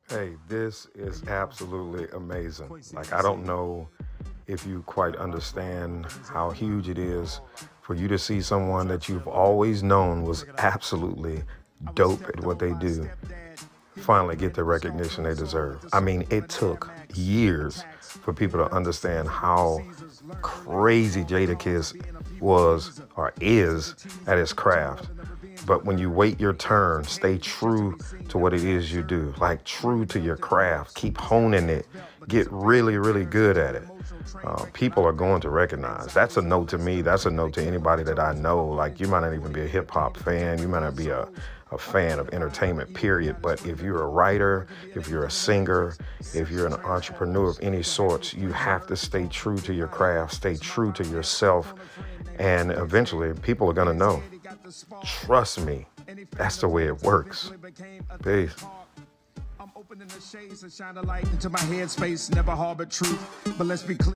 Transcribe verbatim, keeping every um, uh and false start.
Hey, this is absolutely amazing. Like, I don't know if you quite understand how huge it is for you to see someone that you've always known was absolutely dope at what they do finally get the recognition they deserve. I mean, it took years for people to understand how crazy Jadakiss was or is at his craft. But when you wait your turn, stay true to what it is you do, like true to your craft, keep honing it, get really, really good at it. Uh, people are going to recognize. That's a note to me. That's a note to anybody that I know. Like, you might not even be a hip hop fan. You might not be a, a fan of entertainment, period. But if you're a writer, if you're a singer, if you're an entrepreneur of any sorts, you have to stay true to your craft, stay true to yourself. And eventually people are going to know. Trust me, that's the way it works. Peace. I'm opening the shades and shine a light into my headspace, never harbor truth, but let's be clear.